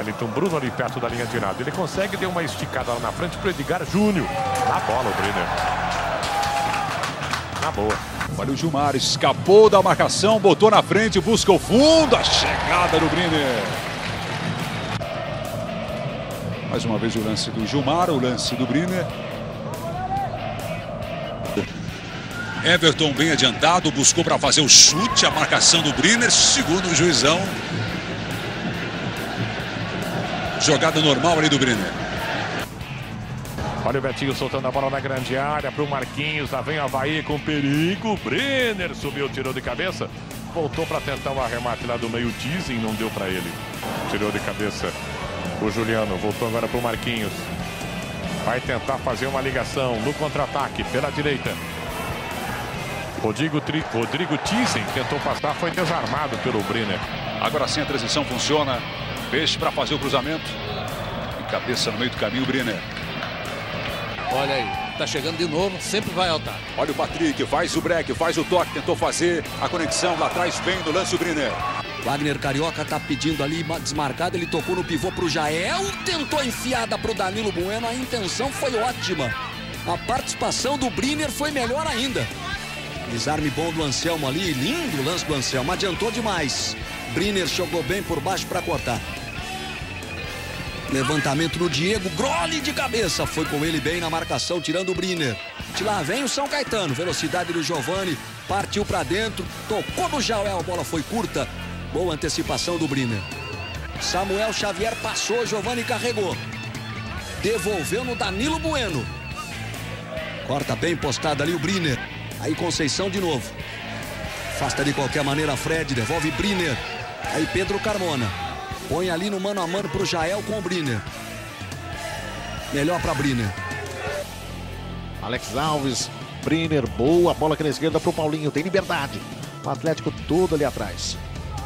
Wellington Bruno ali perto da linha de lado. Ele consegue dar uma esticada lá na frente para o Edgar Júnior. Na bola o Brenner. Na boa. Olha o Gilmar, escapou da marcação, botou na frente, busca o fundo, a chegada do Brenner. Mais uma vez o lance do Gilmar, o lance do Brenner. Everton bem adiantado, buscou para fazer o chute, a marcação do Brenner, segundo o juizão. Jogada normal ali do Brenner. Olha o Betinho soltando a bola na grande área para o Marquinhos. Lá vem o Avaí com perigo. Brenner subiu, tirou de cabeça. Voltou para tentar o arremate lá do meio. Dizem, não deu para ele. Tirou de cabeça o Juliano. Voltou agora para o Marquinhos. Vai tentar fazer uma ligação no contra-ataque pela direita. Rodrigo Thyssen tentou passar, foi desarmado pelo Brenner. Agora sim a transição funciona. Peixe para fazer o cruzamento. De cabeça no meio do caminho, o Brenner. Olha aí, tá chegando de novo, sempre vai altar. Olha o Patrick, faz o break, faz o toque, tentou fazer a conexão lá atrás, bem no lance o Brenner. Wagner Carioca tá pedindo ali, desmarcado, ele tocou no pivô pro Jael, tentou enfiada pro Danilo Bueno, a intenção foi ótima. A participação do Brenner foi melhor ainda. Desarme bom do Anselmo ali, lindo lance do Anselmo, adiantou demais. Brenner jogou bem por baixo para cortar. Levantamento do Diego, Grolli de cabeça, foi com ele bem na marcação, tirando o Brenner. De lá vem o São Caetano, velocidade do Giovani, partiu para dentro, tocou no Jael, a bola foi curta. Boa antecipação do Brenner. Samuel Xavier passou, Giovani carregou. Devolveu no Danilo Bueno. Corta bem postado ali o Brenner. Aí Conceição de novo. Afasta de qualquer maneira Fred, devolve Brenner. Aí Pedro Carmona. Põe ali no mano a mano pro Jael com o Brenner. Melhor para Brenner. Alex Alves, Brenner, boa bola aqui na esquerda pro Paulinho, tem liberdade. O Atlético todo ali atrás.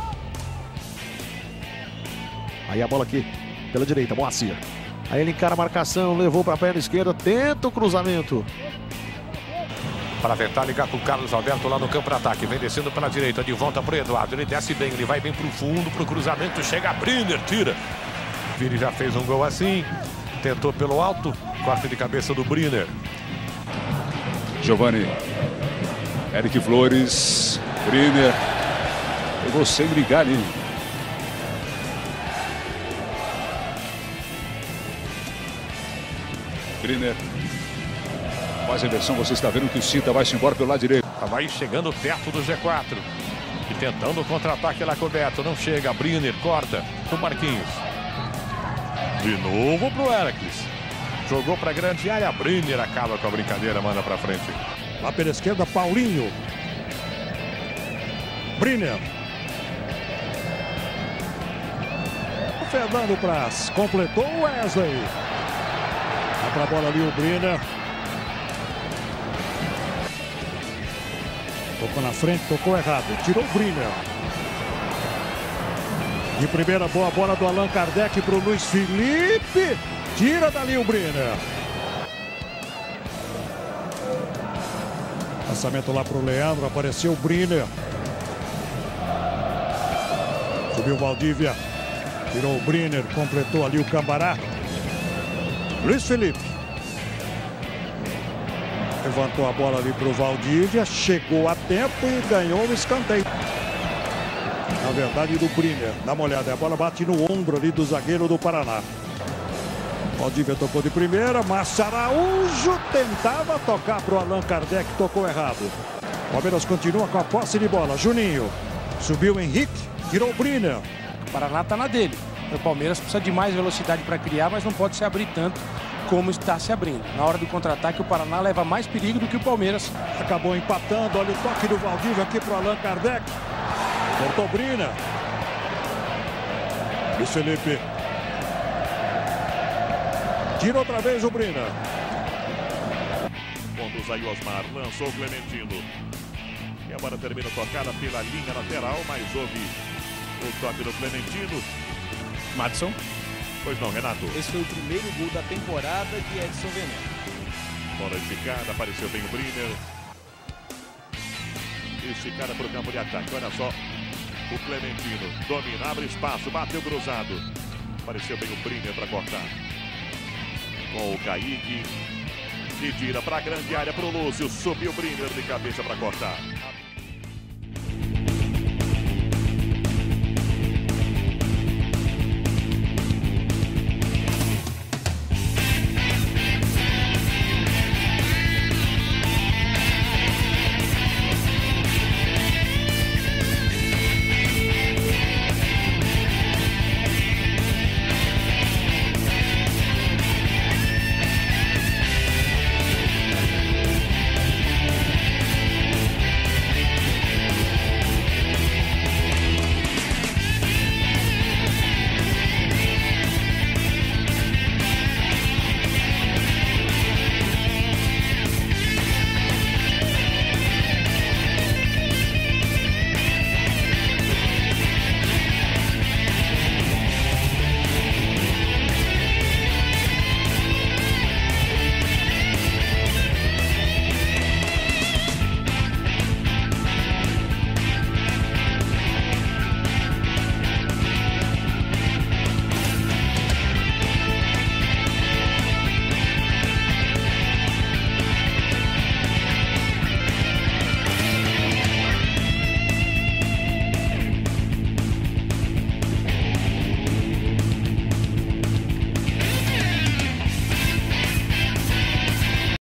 Aí a bola aqui pela direita, Moacir. Aí ele encara a marcação, levou para a perna esquerda, tenta o cruzamento. Para tentar ligar com o Carlos Alberto lá no campo de ataque. Vem descendo pela direita, de volta para o Eduardo. Ele desce bem, ele vai bem para o fundo, para o cruzamento. Chega a Brenner, tira. Vini já fez um gol assim. Tentou pelo alto, corte de cabeça do Brenner. Giovani. Eric Flores. Brenner. Pegou sem brigar ali. Brenner. Faz a inversão, você está vendo que o Cita vai se embora pelo lado direito. Vai chegando perto do G4. E tentando o contra-ataque lá coberto. Não chega, Brenner corta o Marquinhos. De novo pro Heracles. Jogou para grande área, Brenner acaba com a brincadeira, manda para frente. Lá pela esquerda, Paulinho. Brenner. O Fernando Praz completou o Wesley. Vai pra bola ali o Brenner. Tocou na frente, tocou errado. Tirou o Brenner. De primeira, boa bola do Allan Kardec para o Luiz Felipe. Tira dali o Brenner. Lançamento lá para o Leandro. Apareceu o Brenner. Subiu o Valdívia. Tirou o Brenner. Completou ali o Cambará. Luiz Felipe. Levantou a bola ali para o Valdívia, chegou a tempo e ganhou o escanteio. Na verdade, do Brenner. Dá uma olhada, a bola bate no ombro ali do zagueiro do Paraná. Valdívia tocou de primeira, Márcio Araújo tentava tocar para o Allan Kardec, tocou errado. Palmeiras continua com a posse de bola. Juninho, subiu o Henrique, tirou o Brenner. O Paraná está na dele. O Palmeiras precisa de mais velocidade para criar, mas não pode se abrir tanto como está se abrindo. Na hora do contra-ataque, o Paraná leva mais perigo do que o Palmeiras. Acabou empatando, olha o toque do Valdívia aqui para o Allan Kardec. Cortou o Brenner. Luiz Felipe. Tira outra vez o Brenner. Conduz aí Osmar, lançou o Clementino. E agora termina a tocada pela linha lateral, mas houve o toque do Clementino. Madison. Pois não, Renato. Esse foi o primeiro gol da temporada de Edson Veneno. Bola esticada, apareceu bem o Brenner. Esticada para o campo de ataque. Olha só, o Clementino domina, abre espaço, bateu cruzado. Apareceu bem o Briner para cortar. Com o Kaique. Que tira para a grande área para o Lúcio. Subiu o Briner de cabeça para cortar.